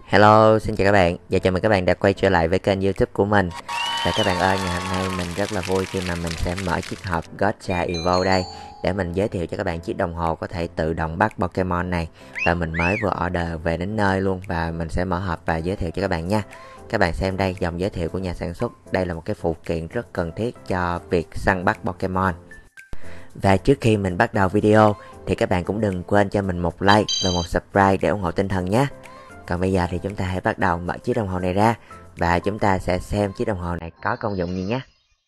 Hello, xin chào các bạn. Và chào mừng các bạn đã quay trở lại với kênh YouTube của mình. Và các bạn ơi, ngày hôm nay mình rất là vui khi mà mình sẽ mở chiếc hộp Gacha Evo đây để mình giới thiệu cho các bạn chiếc đồng hồ có thể tự động bắt Pokemon này. Và mình mới vừa order về đến nơi luôn và mình sẽ mở hộp và giới thiệu cho các bạn nha. Các bạn xem đây, dòng giới thiệu của nhà sản xuất. Đây là một cái phụ kiện rất cần thiết cho việc săn bắt Pokemon. Và trước khi mình bắt đầu video thì các bạn cũng đừng quên cho mình một like và một subscribe để ủng hộ tinh thần nhé. Còn bây giờ thì chúng ta hãy bắt đầu mở chiếc đồng hồ này ra và chúng ta sẽ xem chiếc đồng hồ này có công dụng gì nhé.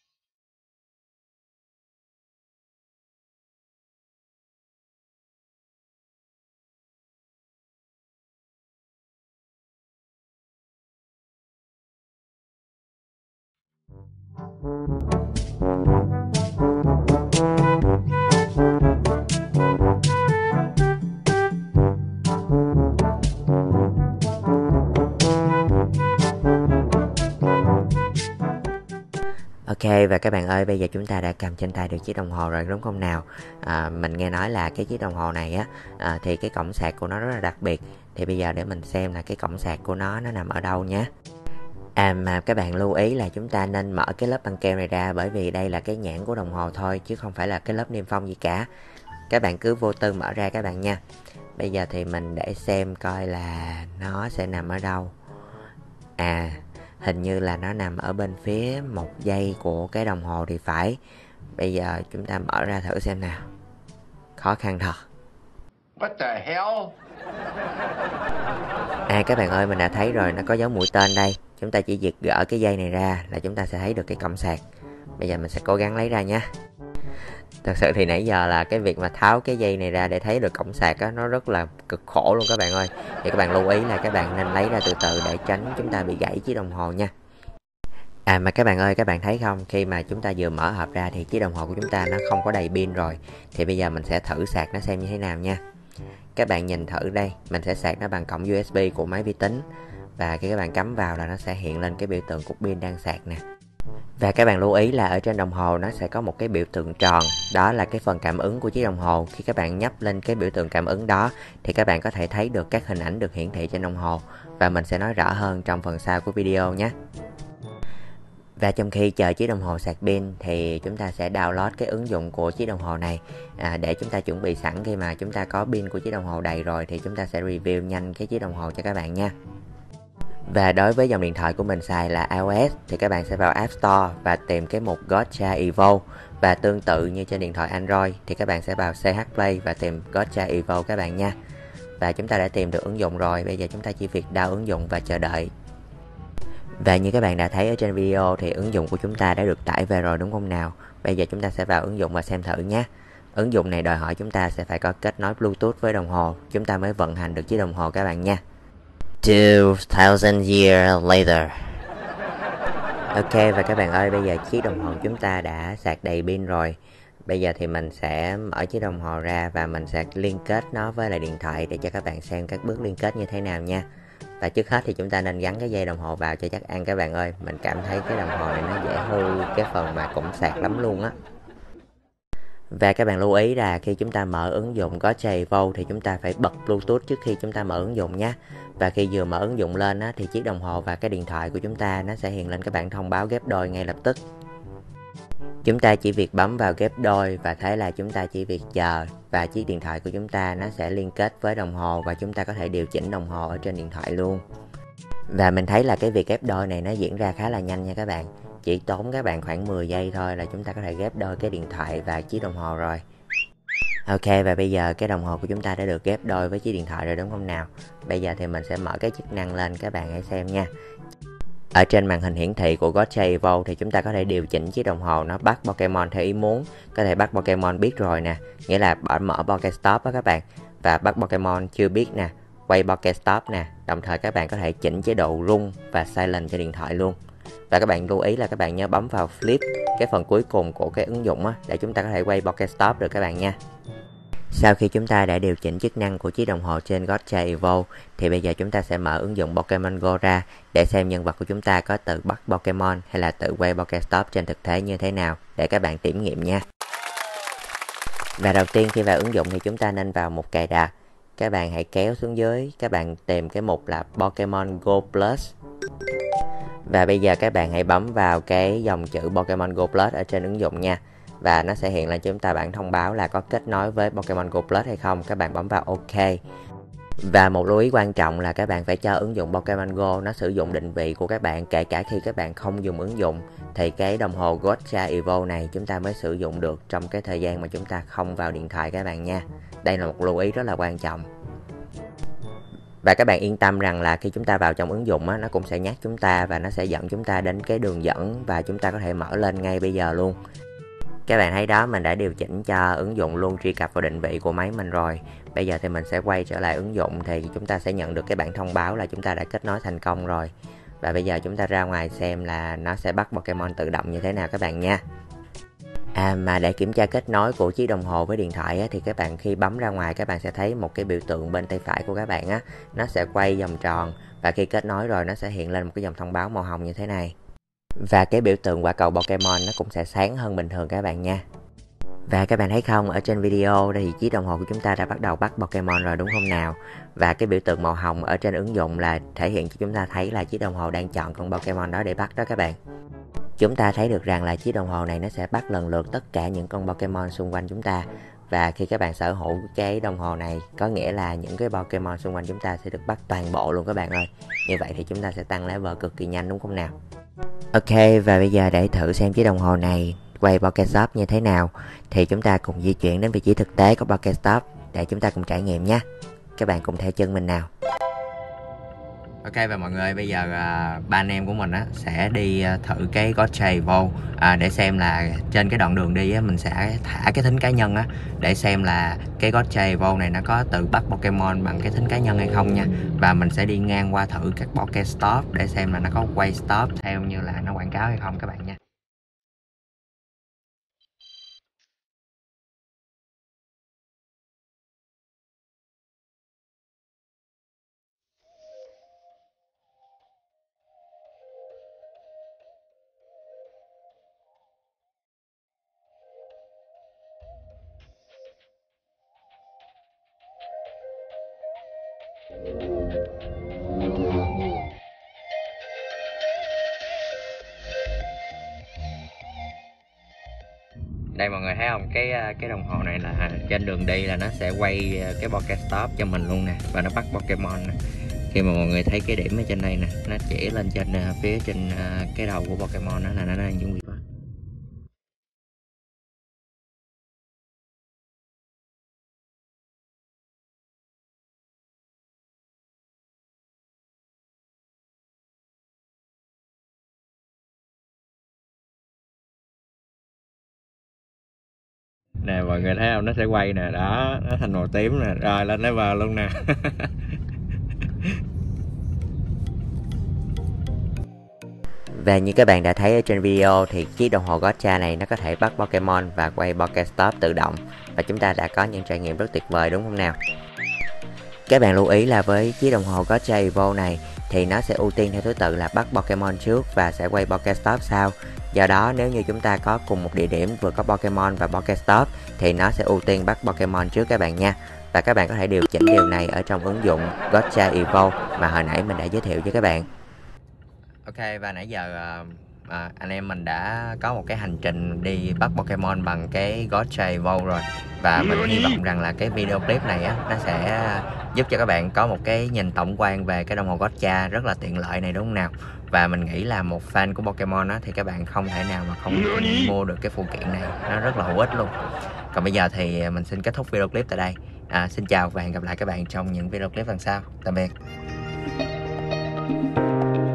Ok, và các bạn ơi, bây giờ chúng ta đã cầm trên tay được chiếc đồng hồ rồi đúng không nào? Mình nghe nói là cái chiếc đồng hồ này á, thì cái cổng sạc của nó rất là đặc biệt. Thì bây giờ để mình xem là cái cổng sạc của nó nằm ở đâu nhé. Mà các bạn lưu ý là chúng ta nên mở cái lớp băng keo này ra, bởi vì đây là cái nhãn của đồng hồ thôi chứ không phải là cái lớp niêm phong gì cả. Các bạn cứ vô tư mở ra các bạn nha. Bây giờ thì mình để xem coi là nó sẽ nằm ở đâu. Hình như là nó nằm ở bên phía một giây của cái đồng hồ thì phải. Bây giờ chúng ta mở ra thử xem nào. Khó khăn thật. What the hell? Các bạn ơi, mình đã thấy rồi, nó có dấu mũi tên đây. Chúng ta chỉ việc gỡ cái dây này ra là chúng ta sẽ thấy được cái cổng sạc. Bây giờ mình sẽ cố gắng lấy ra nha. Thật sự thì nãy giờ là cái việc mà tháo cái dây này ra để thấy được cổng sạc á, nó rất là cực khổ luôn các bạn ơi. Thì các bạn lưu ý là các bạn nên lấy ra từ từ để tránh chúng ta bị gãy chiếc đồng hồ nha. Mà các bạn ơi, các bạn thấy không, khi mà chúng ta vừa mở hộp ra thì chiếc đồng hồ của chúng ta nó không có đầy pin rồi. Thì bây giờ mình sẽ thử sạc nó xem như thế nào nha. Các bạn nhìn thử đây, mình sẽ sạc nó bằng cổng USB của máy vi tính. Và khi các bạn cắm vào là nó sẽ hiện lên cái biểu tượng cục pin đang sạc nè. Và các bạn lưu ý là ở trên đồng hồ nó sẽ có một cái biểu tượng tròn, đó là cái phần cảm ứng của chiếc đồng hồ. Khi các bạn nhấp lên cái biểu tượng cảm ứng đó thì các bạn có thể thấy được các hình ảnh được hiển thị trên đồng hồ. Và mình sẽ nói rõ hơn trong phần sau của video nhé. Và trong khi chờ chiếc đồng hồ sạc pin thì chúng ta sẽ download cái ứng dụng của chiếc đồng hồ này để chúng ta chuẩn bị sẵn khi mà chúng ta có pin của chiếc đồng hồ đầy rồi thì chúng ta sẽ review nhanh cái chiếc đồng hồ cho các bạn nha. Và đối với dòng điện thoại của mình xài là iOS thì các bạn sẽ vào App Store và tìm cái mục Gacha Evo. Và tương tự như trên điện thoại Android thì các bạn sẽ vào CH Play và tìm Gacha Evo các bạn nha. Và chúng ta đã tìm được ứng dụng rồi, bây giờ chúng ta chỉ việc download ứng dụng và chờ đợi. Và như các bạn đã thấy ở trên video thì ứng dụng của chúng ta đã được tải về rồi đúng không nào? Bây giờ chúng ta sẽ vào ứng dụng và xem thử nhé. Ứng dụng này đòi hỏi chúng ta sẽ phải có kết nối Bluetooth với đồng hồ, chúng ta mới vận hành được chiếc đồng hồ các bạn nha. 2000 years later. Ok, và các bạn ơi, bây giờ chiếc đồng hồ chúng ta đã sạc đầy pin rồi. Bây giờ thì mình sẽ mở chiếc đồng hồ ra và mình sẽ liên kết nó với lại điện thoại để cho các bạn xem các bước liên kết như thế nào nha. Và trước hết thì chúng ta nên gắn cái dây đồng hồ vào cho chắc ăn các bạn ơi. Mình cảm thấy cái đồng hồ này nó dễ hư cái phần mà cổng sạc lắm luôn á. Và các bạn lưu ý là khi chúng ta mở ứng dụng Gacha Evo thì chúng ta phải bật Bluetooth trước khi chúng ta mở ứng dụng nhé. Và khi vừa mở ứng dụng lên á, thì chiếc đồng hồ và cái điện thoại của chúng ta nó sẽ hiện lên các bản thông báo ghép đôi ngay lập tức. Chúng ta chỉ việc bấm vào ghép đôi và thế là chúng ta chỉ việc chờ và chiếc điện thoại của chúng ta nó sẽ liên kết với đồng hồ và chúng ta có thể điều chỉnh đồng hồ ở trên điện thoại luôn. Và mình thấy là cái việc ghép đôi này nó diễn ra khá là nhanh nha các bạn. Chỉ tốn các bạn khoảng 10 giây thôi là chúng ta có thể ghép đôi cái điện thoại và chiếc đồng hồ rồi. Ok, và bây giờ cái đồng hồ của chúng ta đã được ghép đôi với chiếc điện thoại rồi đúng không nào? Bây giờ thì mình sẽ mở cái chức năng lên, các bạn hãy xem nha. Ở trên màn hình hiển thị của Gacha Evo thì chúng ta có thể điều chỉnh chiếc đồng hồ nó bắt Pokemon theo ý muốn. Có thể bắt Pokemon biết rồi nè, nghĩa là mở Pokestop á các bạn. Và bắt Pokemon chưa biết nè, quay Pokestop nè. Đồng thời các bạn có thể chỉnh chế độ rung và silent cho điện thoại luôn. Và các bạn lưu ý là các bạn nhớ bấm vào flip, cái phần cuối cùng của cái ứng dụng á, để chúng ta có thể quay Pokestop được các bạn nha. Sau khi chúng ta đã điều chỉnh chức năng của chiếc đồng hồ trên Gacha Evo thì bây giờ chúng ta sẽ mở ứng dụng Pokemon Go ra để xem nhân vật của chúng ta có tự bắt Pokemon hay là tự quay Pokestop trên thực tế như thế nào để các bạn kiểm nghiệm nha. Và đầu tiên khi vào ứng dụng thì chúng ta nên vào mục cài đặt. các bạn hãy kéo xuống dưới, các bạn tìm cái mục là Pokemon Go Plus. Và bây giờ các bạn hãy bấm vào cái dòng chữ Pokemon Go Plus ở trên ứng dụng nha. Và nó sẽ hiện lên cho chúng ta bản thông báo là có kết nối với Pokemon Go Plus hay không. Các bạn bấm vào OK. Và một lưu ý quan trọng là các bạn phải cho ứng dụng Pokemon Go nó sử dụng định vị của các bạn, kể cả khi các bạn không dùng ứng dụng thì cái đồng hồ Gotcha Evo này chúng ta mới sử dụng được trong cái thời gian mà chúng ta không vào điện thoại các bạn nha. Đây là một lưu ý rất là quan trọng. Và các bạn yên tâm rằng là khi chúng ta vào trong ứng dụng á, nó cũng sẽ nhắc chúng ta và nó sẽ dẫn chúng ta đến cái đường dẫn và chúng ta có thể mở lên ngay bây giờ luôn. Các bạn thấy đó, mình đã điều chỉnh cho ứng dụng luôn truy cập vào định vị của máy mình rồi. Bây giờ thì mình sẽ quay trở lại ứng dụng thì chúng ta sẽ nhận được cái bản thông báo là chúng ta đã kết nối thành công rồi. Và bây giờ chúng ta ra ngoài xem là nó sẽ bắt Pokemon tự động như thế nào các bạn nha. Mà để kiểm tra kết nối của chiếc đồng hồ với điện thoại á, thì các bạn khi bấm ra ngoài các bạn sẽ thấy một cái biểu tượng bên tay phải của các bạn á, nó sẽ quay vòng tròn và khi kết nối rồi nó sẽ hiện lên một cái dòng thông báo màu hồng như thế này. Và cái biểu tượng quả cầu Pokemon nó cũng sẽ sáng hơn bình thường các bạn nha. Và các bạn thấy không, ở trên video thì chiếc đồng hồ của chúng ta đã bắt đầu bắt Pokemon rồi đúng không nào? Và cái biểu tượng màu hồng ở trên ứng dụng là thể hiện cho chúng ta thấy là chiếc đồng hồ đang chọn con Pokemon đó để bắt đó các bạn. Chúng ta thấy được rằng là chiếc đồng hồ này nó sẽ bắt lần lượt tất cả những con Pokemon xung quanh chúng ta. Và khi các bạn sở hữu cái đồng hồ này có nghĩa là những cái Pokemon xung quanh chúng ta sẽ được bắt toàn bộ luôn các bạn ơi. Như vậy thì chúng ta sẽ tăng level cực kỳ nhanh đúng không nào? Ok, và bây giờ để thử xem chiếc đồng hồ này quay Pokestop như thế nào thì chúng ta cùng di chuyển đến vị trí thực tế của Pokestop để chúng ta cùng trải nghiệm nha. Các bạn cùng theo chân mình nào. Ok, và mọi người bây giờ ba anh em của mình sẽ đi thử cái Gotcha Evo để xem là trên cái đoạn đường đi mình sẽ thả cái thính cá nhân để xem là cái Gotcha Evo này nó có tự bắt Pokemon bằng cái thính cá nhân hay không nha. Và mình sẽ đi ngang qua thử các Pokestop để xem là nó có quay stop theo như là nó quảng cáo hay không các bạn nha. Đây mọi người thấy không, cái đồng hồ này là trên đường đi là nó sẽ quay cái Pokestop cho mình luôn nè, và nó bắt Pokemon nè. Khi mà mọi người thấy cái điểm ở trên đây nè, nó chỉ lên trên phía trên cái đầu của Pokemon đó là nó đang chuẩn bị bắt. Nè mọi người thấy không, nó sẽ quay nè, đó, nó thành màu tím nè, rồi lên level luôn nè. Và như các bạn đã thấy ở trên video thì chiếc đồng hồ Gotcha này nó có thể bắt Pokemon và quay Pokestop tự động. Và chúng ta đã có những trải nghiệm rất tuyệt vời đúng không nào? Các bạn lưu ý là với chiếc đồng hồ Gotcha Evo này thì nó sẽ ưu tiên theo thứ tự là bắt Pokemon trước và sẽ quay Pokestop sau. Do đó nếu như chúng ta có cùng một địa điểm vừa có Pokemon và Pokestop thì nó sẽ ưu tiên bắt Pokemon trước các bạn nha. Và các bạn có thể điều chỉnh điều này ở trong ứng dụng Gotcha Evo mà hồi nãy mình đã giới thiệu với các bạn. Ok, và nãy giờ anh em mình đã có một cái hành trình đi bắt Pokemon bằng cái Gotcha Evo rồi. Và mình hy vọng rằng là cái video clip này nó sẽ giúp cho các bạn có một cái nhìn tổng quan về cái đồng hồ Gotcha rất là tiện lợi này đúng không nào? Và mình nghĩ là một fan của Pokemon thì các bạn không thể nào mà không mua được cái phụ kiện này, nó rất là hữu ích luôn. Còn bây giờ thì mình xin kết thúc video clip tại đây. Xin chào và hẹn gặp lại các bạn trong những video clip lần sau. Tạm biệt.